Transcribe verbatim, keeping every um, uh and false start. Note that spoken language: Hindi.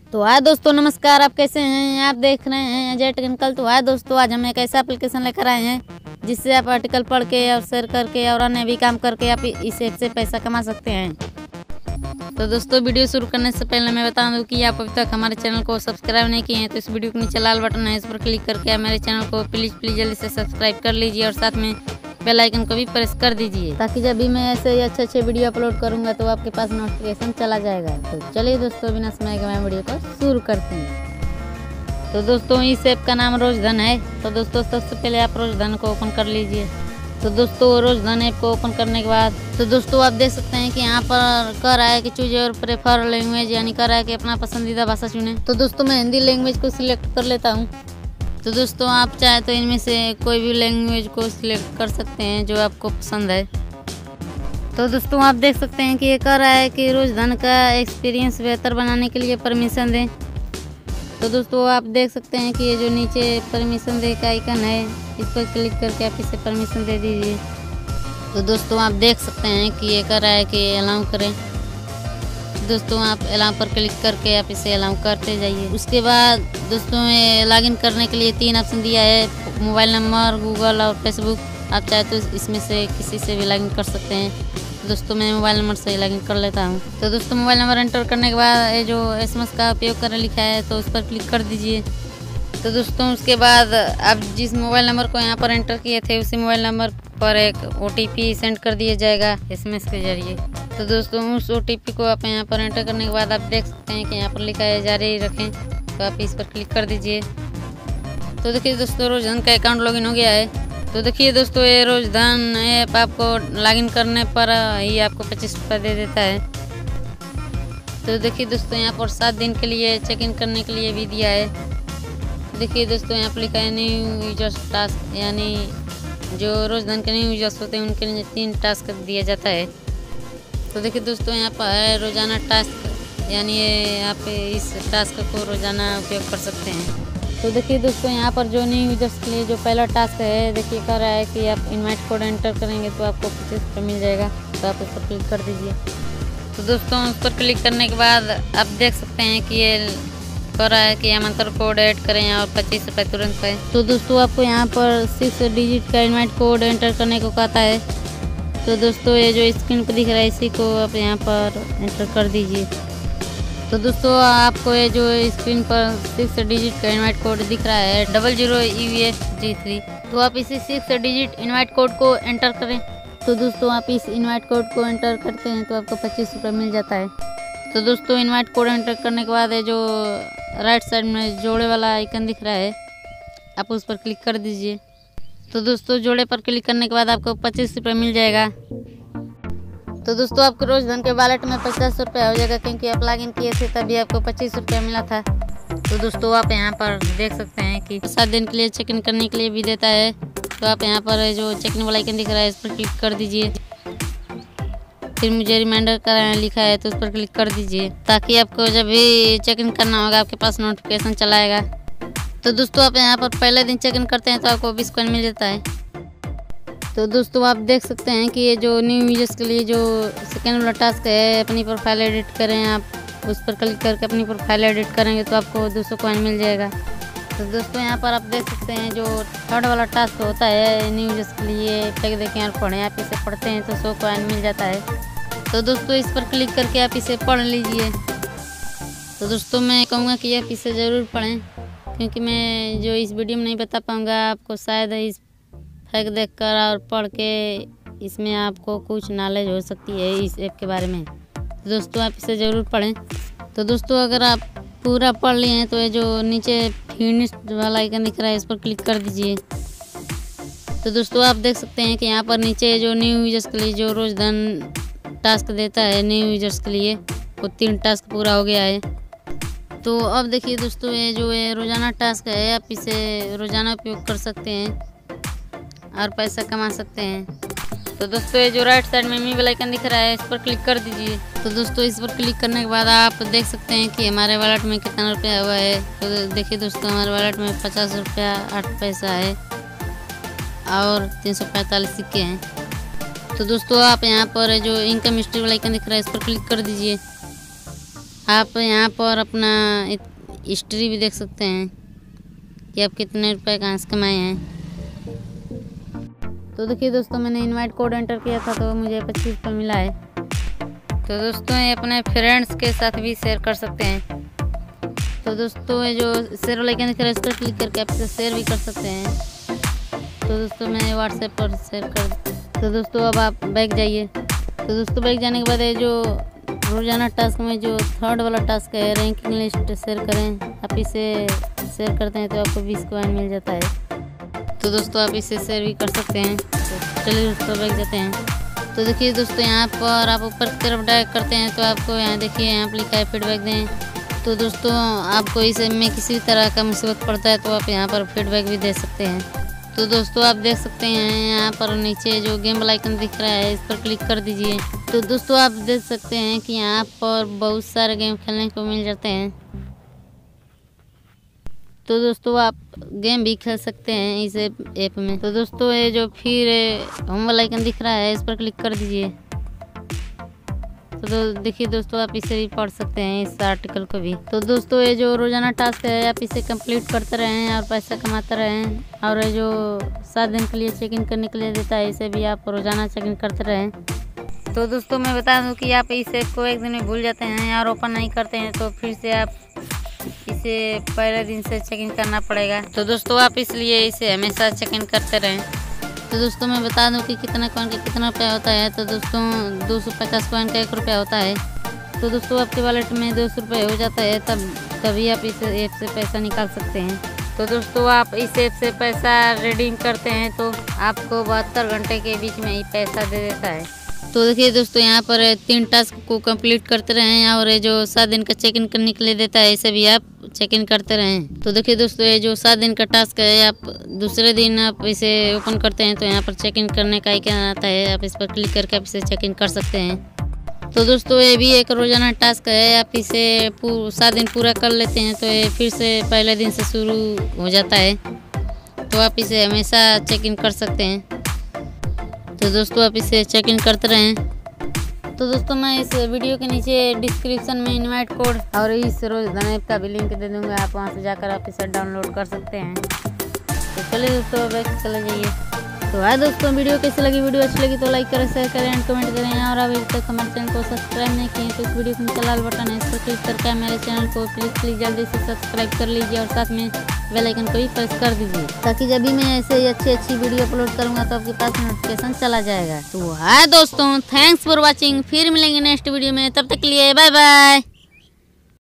तो हाय दोस्तों, नमस्कार। आप कैसे हैं? आप देख रहे हैं अजय टेक्निकल। तो हाय दोस्तों, आज हम एक ऐसा एप्लीकेशन लेकर आए हैं जिससे आप आर्टिकल पढ़ के और शेयर करके और अन्य भी काम करके आप इस ऐप से पैसा कमा सकते हैं। तो दोस्तों, वीडियो शुरू करने से पहले मैं बता दूं कि आप अभी तक हमारे चैनल को सब्सक्राइब नहीं किए हैं तो इस वीडियो के नीचे लाल बटन है, इस पर क्लिक करके आप मेरे चैनल को प्लीज़ प्लीज़ जल्दी से सब्सक्राइब कर लीजिए और साथ में बेल आइकन को भी प्रेस कर दीजिए ताकि जब भी मैं ऐसे ही अच्छे अच्छे वीडियो अपलोड करूंगा तो आपके पास नोटिफिकेशन चला जाएगा। तो चलिए दोस्तों, बिना समय के मैं वीडियो को शुरू करते हैं। तो दोस्तों, इस ऐप का नाम रोजधन है। तो दोस्तों, सबसे पहले आप रोजधन को ओपन कर लीजिए। तो दोस्तों, रोजधन ऐप को ओपन करने के बाद तो दोस्तों आप देख सकते हैं कि यहाँ पर कह रहा है कि चूज और प्रेफर लैंग्वेज, यानी कह रहा है कि अपना पसंदीदा भाषा चुने। तो दोस्तों, मैं हिंदी लैंग्वेज को सिलेक्ट कर लेता हूँ। तो दोस्तों, आप चाहे तो इनमें से कोई भी लैंग्वेज को सिलेक्ट कर सकते हैं जो आपको पसंद है। तो दोस्तों, आप देख सकते हैं कि ये कह रहा है कि रोजधन का एक्सपीरियंस बेहतर बनाने के लिए परमिशन दें। तो दोस्तों, आप देख सकते हैं कि ये जो नीचे परमिशन दे का आइकन है, इस पर क्लिक करके आप इसे परमिशन दे दीजिए। तो दोस्तों, आप देख सकते हैं कि ये कह रहा है कि अलाउ करें। दोस्तों, आप अलाउ पर क्लिक करके आप इसे अलाउ करते जाइए। उसके बाद दोस्तों, ये लॉगिन करने के लिए तीन ऑप्शन दिया है, मोबाइल नंबर, गूगल और फेसबुक। आप चाहे तो इसमें से किसी से भी लॉगिन कर सकते हैं। दोस्तों, मैं मोबाइल नंबर से लॉगिन कर लेता हूं। तो दोस्तों, मोबाइल नंबर एंटर करने के बाद ये जो एसएमएस का उपयोग करने लिखा है तो उस पर क्लिक कर दीजिए। तो दोस्तों, उसके बाद आप जिस मोबाइल नंबर को यहाँ पर एंटर किए थे उसी मोबाइल नंबर पर एक ओटीपी सेंड कर दिया जाएगा एसएमएस के जरिए। तो दोस्तों, उस ओटीपी को आप यहाँ पर एंटर करने के बाद आप देख सकते हैं कि यहाँ पर लिखा है जारी रखें। तो आप इस पर क्लिक कर दीजिए। तो देखिए दोस्तों, रोजधन का अकाउंट लॉगिन हो गया है। तो देखिए दोस्तों, ये रोजधन ऐप आपको लॉगिन करने पर ही आपको पच्चीस रुपये दे देता है। तो देखिए दोस्तों, यहाँ पर सात दिन के लिए चेक इन करने के लिए भी दिया है। देखिए दोस्तों, यहाँ पर लिखा है न्यू यूजर्स टास्क, यानी जो रोजधन के न्यू यूजर्स होते हैं उनके लिए तीन टास्क दिया जाता है। तो देखिए दोस्तों, यहाँ पर है रोजाना टास्क, यानी ये आप इस टास्क को रोजाना उपयोग कर सकते हैं। तो देखिए दोस्तों, यहाँ पर जो न्यू यूजर्स के लिए जो पहला टास्क है, देखिए कह रहा है कि आप इनवाइट कोड एंटर करेंगे तो आपको पच्चीस रुपये मिल जाएगा। तो आप उस पर क्लिक कर दीजिए। तो दोस्तों, उस पर क्लिक करने के बाद आप देख सकते हैं कि ये कह रहा है कि आमंत्रण कोड ऐड करें और पच्चीस रुपये तुरंत पाए। तो दोस्तों, आपको यहाँ पर सिक्स डिजिट का इनवाइट कोड एंटर करने को कहता है। तो दोस्तों, ये जो स्क्रीन पर दिख रहा है इसी को आप यहाँ पर एंटर कर दीजिए। तो दोस्तों, आपको ये जो स्क्रीन पर सिक्स डिजिट का इनवाइट कोड दिख रहा है double zero U S G three, तो आप इसी सिक्स डिजिट इनवाइट कोड को एंटर करें। तो दोस्तों, आप इस इनवाइट कोड को एंटर करते हैं तो आपको पच्चीस रुपये मिल जाता है। तो दोस्तों, इनवाइट कोड एंटर करने के बाद ये जो राइट साइड में जोड़े वाला आइकन दिख रहा है, आप उस पर क्लिक कर दीजिए। तो दोस्तों, जोड़े पर क्लिक करने के बाद आपको पच्चीस रुपये मिल जाएगा। तो दोस्तों, आपको रोजधन के वॉलेट में पचास रुपये हो जाएगा, क्योंकि आप लॉगिन किए थे तभी आपको पच्चीस रुपये मिला था। तो दोस्तों, आप यहाँ पर देख सकते हैं कि सात दिन के लिए चेक इन करने के लिए भी देता है। तो आप यहाँ पर जो चेक इन वाला आइकन दिख रहा है इस पर क्लिक कर दीजिए। फिर मुझे रिमाइंडर कराना लिखा है तो उस पर क्लिक कर दीजिए, ताकि आपको जब भी चेक इन करना होगा आपके पास नोटिफिकेशन चला आएगा। तो दोस्तों, आप यहाँ पर पहले दिन चेक इन करते हैं तो आपको बीस कॉइन मिल जाता है। तो दोस्तों, आप देख सकते हैं कि ये जो न्यू यूजर्स के लिए जो सेकेंड वाला टास्क है, अपनी प्रोफाइल एडिट करें, आप उस पर क्लिक करके अपनी प्रोफाइल एडिट करेंगे तो आपको दो सौ कॉइन मिल जाएगा। तो दोस्तों, यहाँ पर आप देख सकते हैं जो थर्ड वाला टास्क होता है न्यू यूजर्स के लिए, टैग देखें और पढ़ें, आप इसे पढ़ते हैं तो सौ कॉइन मिल जाता है। तो दोस्तों, इस पर क्लिक करके आप इसे पढ़ लीजिए। तो दोस्तों, मैं कहूँगा कि आप इसे ज़रूर पढ़ें, क्योंकि मैं जो इस वीडियो में नहीं बता पाऊँगा आपको, शायद इस फैक्ट देखकर और पढ़ के इसमें आपको कुछ नॉलेज हो सकती है इस ऐप के बारे में। तो दोस्तों, आप इसे ज़रूर पढ़ें। तो दोस्तों, अगर आप पूरा पढ़ लिए हैं तो ये जो नीचे फिनिश वाला आइकन दिख रहा है इस पर क्लिक कर दीजिए। तो दोस्तों, आप देख सकते हैं कि यहाँ पर नीचे जो न्यू यूजर्स के लिए जो रोजधन टास्क देता है न्यू यूजर्स के लिए, वो तीन टास्क पूरा हो गया है। तो अब देखिए दोस्तों, ये जो है रोज़ाना टास्क है, आप इसे रोज़ाना उपयोग कर सकते हैं और पैसा कमा सकते हैं। तो दोस्तों, ये जो राइट साइड में मी वाला आइकन दिख रहा है इस पर क्लिक कर दीजिए। तो दोस्तों, इस पर क्लिक करने के बाद आप देख सकते हैं कि हमारे वॉलेट में कितना रुपया हुआ है। तो देखिए दोस्तों, हमारे वॉलेट में पचास रुपया आठ पैसा है और तीन सौ पैंतालीस सिक्के हैं। तो दोस्तों, आप यहाँ पर जो इनकम हिस्ट्री वाला आइकन दिख रहा है इस पर क्लिक कर दीजिए। आप यहाँ पर अपना हिस्ट्री भी देख सकते हैं कि आप कितने रुपए कहाँ से कमाए हैं। तो देखिए दोस्तों, मैंने इनवाइट कोड एंटर किया था तो मुझे पच्चीस रुपये मिला है। तो दोस्तों ये अपने फ्रेंड्स के साथ भी शेयर कर सकते हैं। तो दोस्तों ये जो शेयर वाला आइकन दिख रहा है इस पर क्लिक करके आप इसे शेयर भी कर सकते हैं। तो दोस्तों मैं व्हाट्सएप पर शेयर कर। तो दोस्तों अब आप बैक जाइए। तो दोस्तों बैक जाने के बाद ये जो रोजाना टास्क में जो थर्ड वाला टास्क है रैंकिंग लिस्ट शेयर करें, आप इसे शेयर करते हैं तो आपको बीस कॉइन मिल जाता है। तो दोस्तों आप इसे शेयर भी कर सकते हैं। तो चलिए दोस्तों बैक जाते हैं। तो देखिए दोस्तों यहाँ पर आप ऊपर की तरफ डायरेक्ट करते हैं तो आपको यहाँ देखिए यहाँ पर लिखा है फीडबैक दें। तो दोस्तों आपको इसमें किसी तरह का मुसीबत पड़ता है तो आप यहाँ पर फीडबैक भी दे सकते हैं। तो दोस्तों आप देख सकते हैं यहाँ पर नीचे जो गेम वाला आइकन दिख रहा है इस पर क्लिक कर दीजिए। तो दोस्तों आप देख सकते हैं कि यहाँ पर बहुत सारे गेम खेलने को मिल जाते हैं। तो दोस्तों आप गेम भी खेल सकते हैं इस ऐप में। तो दोस्तों ये जो फिर होम वाला आइकन दिख रहा है इस पर क्लिक कर दीजिए। तो देखिए दोस्तों आप इसे भी पढ़ सकते हैं इस आर्टिकल को भी। तो दोस्तों ये जो रोजाना टास्क है आप इसे कंप्लीट करते रहें और पैसा कमाते रहें। और ये जो सात दिन के लिए चेक इन करने के लिए देता है इसे भी आप रोजाना चेक इन करते रहें। तो दोस्तों मैं बता दूं कि आप इसे को एक दिन में भूल जाते हैं और ओपन नहीं करते हैं तो फिर से आप इसे पहले दिन से चेक इन करना पड़ेगा। तो दोस्तों आप इसलिए इसे हमेशा चेक इन करते रहें। तो दोस्तों मैं बता दूं कि कितना कॉइन का कितना रुपया होता है। तो दोस्तों दो सौ पचास कॉइन का एक रुपया होता है। तो दोस्तों आपके वॉलेट में दो सौ रुपये हो जाता है तब तभी आप इस ऐप से पैसा निकाल सकते हैं। तो दोस्तों आप इस ऐप से पैसा रिडीम करते हैं तो आपको बहत्तर घंटे के बीच में ही पैसा दे देता है। तो देखिए दोस्तों यहाँ पर तीन टास्क को कंप्लीट करते रहें और ये जो सात दिन का चेक इन करने के लिए देता है इसे भी आप चेक इन करते रहें। तो देखिए दोस्तों ये जो सात दिन का टास्क है आप दूसरे दिन आप इसे ओपन करते हैं तो यहाँ पर चेक इन करने का आइकन आता है, आप इस पर क्लिक करके आप इसे चेक इन कर सकते हैं। तो दोस्तों ये भी एक रोजाना टास्क है, आप इसे सात दिन पूरा कर लेते हैं तो ये फिर से पहले दिन से शुरू हो जाता है। तो आप इसे हमेशा चेक इन कर सकते हैं। तो दोस्तों आप इसे चेक इन करते रहें। तो दोस्तों मैं इस वीडियो के नीचे डिस्क्रिप्शन में इनवाइट कोड और इस रोजधान ऐप का भी लिंक दे दूंगा, आप वहां से जाकर आप इसे डाउनलोड कर सकते हैं। तो चलिए दोस्तों बैक चले जाइए। तो हाँ दोस्तों वीडियो कैसी लगी, वीडियो अच्छी लगी तो लाइक करें, शेयर करें एंड कमेंट करें। और अभी तक हमारे चैनल को सब्सक्राइब नहीं किए तो इस वीडियो के नीचे लाल बटन है इस पर क्लिक करके मेरे चैनल को प्लीज़ प्लीज़ जल्दी से सब्सक्राइब कर लीजिए और साथ में बेल आइकन को भी प्रेस कर दीजिए ताकि जब भी मैं ऐसे ही अच्छी अच्छी वीडियो अपलोड करूंगा तो आपके पास नोटिफिकेशन चला जाएगा। तो हाय दोस्तों, थैंक्स फॉर वॉचिंग। फिर मिलेंगे नेक्स्ट वीडियो में, तब तक के लिए बाय बाय।